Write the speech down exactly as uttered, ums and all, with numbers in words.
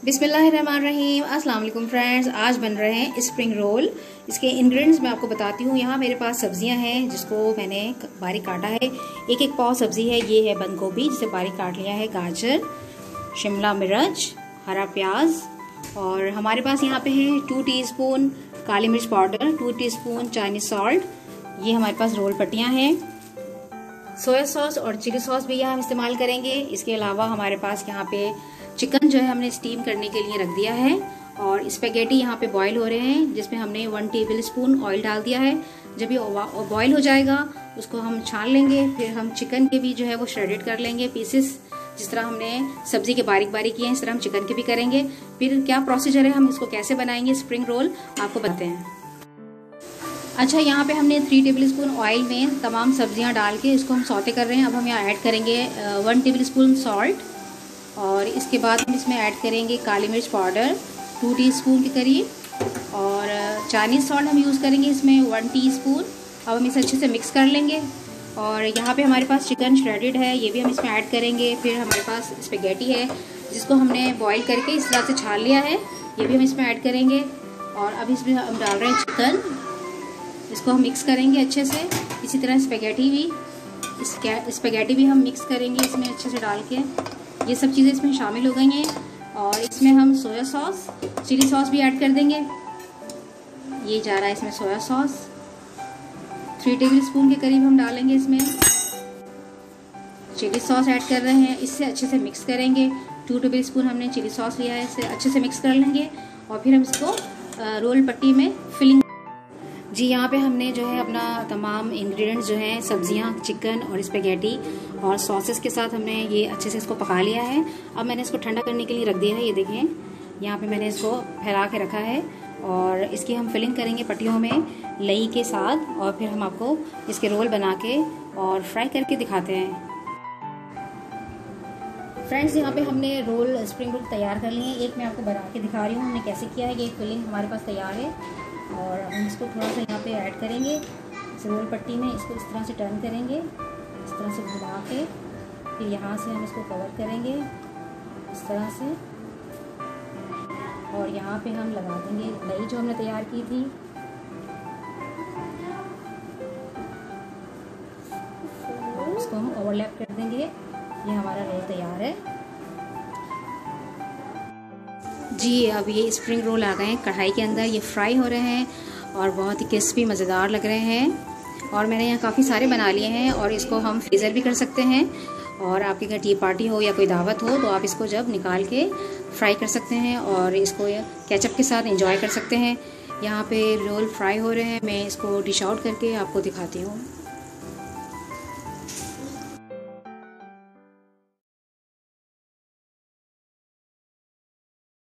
बिस्मिल्लाहिर्रहमानिर्रहीम। अस्सलाम वालेकुम फ्रेंड्स, आज बन रहे हैं स्प्रिंग रोल। इसके इंग्रेडिएंट्स मैं आपको बताती हूँ। यहाँ मेरे पास सब्जियाँ हैं जिसको मैंने बारीक काटा है। एक एक पाव सब्जी है। ये है बंद गोभी जिसे बारीक काट लिया है, गाजर, शिमला मिर्च, हरा प्याज, और हमारे पास यहाँ पे है टू टीस्पून काली मिर्च powder, two teaspoon Chinese salt. ये हमारे पास रोल पट्टियाँ हैं। सोया सॉस और चिली सॉस भी यहाँ हम इस्तेमाल करेंगे। इसके अलावा हमारे पास यहाँ पे चिकन जो है हमने स्टीम करने के लिए रख दिया है, और स्पेगेटी यहाँ पे बॉईल हो रहे हैं जिसमें हमने वन टेबल स्पून ऑयल डाल दिया है। जब ये बॉईल हो जाएगा उसको हम छान लेंगे। फिर हम चिकन के भी जो है वो श्रेडेड कर लेंगे पीसेस। जिस तरह हमने सब्जी के बारीक बारीक किए हैं इस तरह हम चिकन के भी करेंगे। फिर क्या प्रोसीजर है, हम इसको कैसे बनाएंगे स्प्रिंग रोल, आपको बताते हैं। अच्छा, यहाँ पे हमने थ्री टेबल स्पून ऑयल में तमाम सब्जियाँ डाल के इसको हम सौते कर रहे हैं। अब हम यहाँ ऐड करेंगे वन टेबल स्पून सॉल्ट, और इसके बाद हम इसमें ऐड करेंगे काली मिर्च पाउडर टू टीस्पून के करीब, और चाइनीज़ सॉल्ट हम यूज़ करेंगे इसमें वन टीस्पून। अब हम इसे अच्छे से मिक्स कर लेंगे। और यहाँ पे हमारे पास चिकन श्रेडेड है, ये भी हम इसमें ऐड करेंगे। फिर हमारे पास स्पेगेटी है जिसको हमने बॉईल करके इस तरह से छान लिया है, ये भी हम इसमें ऐड करेंगे। और अब इसमें हम डाल रहे हैं चिकन, इसको हम मिक्स करेंगे अच्छे से। इसी तरह स्पेगेटी भी स्पेगेटी भी हम मिक्स करेंगे इसमें अच्छे से डाल के। ये सब चीज़ें इसमें शामिल हो गई हैं। और इसमें हम सोया सॉस, चिली सॉस भी ऐड कर देंगे। ये जा रहा है इसमें soya sauce, three tablespoon के करीब हम डालेंगे इसमें। चिली सॉस ऐड कर रहे हैं, इससे अच्छे से मिक्स करेंगे। टू टेबल स्पून हमने चिली सॉस लिया है, इससे अच्छे से मिक्स कर लेंगे। और फिर हम इसको रोल पट्टी में फिलिंग जी यहाँ पे हमने जो है अपना तमाम इंग्रेडिएंट्स जो हैं, सब्जियाँ, चिकन और स्पेगेटी और सॉसेस के साथ हमने ये अच्छे से इसको पका लिया है। अब मैंने इसको ठंडा करने के लिए रख दिया है। ये देखें, यहाँ पे मैंने इसको फैला के रखा है, और इसकी हम फिलिंग करेंगे पट्टियों में लई के साथ। और फिर हम आपको इसके रोल बना के और फ्राई करके दिखाते हैं। फ्रेंड्स, यहाँ पे हमने रोल स्प्रिंग रोल तैयार कर लिए हैं। एक मैं आपको बना के दिखा रही हूँ हमने कैसे किया है। ये फिलिंग हमारे पास तैयार है, और हम इसको थोड़ा सा यहाँ पे ऐड करेंगे इस रोल पट्टी में। इसको इस तरह से टर्न करेंगे, इस तरह से घुमा के, फिर यहाँ से हम इसको कवर करेंगे इस तरह से, और यहाँ पे हम लगा देंगे लई जो हमने तैयार की थी। इसको हम ओवरलैप कर देंगे। ये हमारा रोल तैयार है जी। अब ये स्प्रिंग रोल आ गए हैं कढ़ाई के अंदर, ये फ्राई हो रहे हैं और बहुत ही क्रिस्पी मज़ेदार लग रहे हैं। और मैंने यहाँ काफ़ी सारे बना लिए हैं, और इसको हम फ्रीज़र भी कर सकते हैं। और आपके घर टी पार्टी हो या कोई दावत हो तो आप इसको जब निकाल के फ्राई कर सकते हैं और इसको केचप के साथ एंजॉय कर सकते हैं। यहाँ पे रोल फ्राई हो रहे हैं, मैं इसको डिश आउट करके आपको दिखाती हूँ।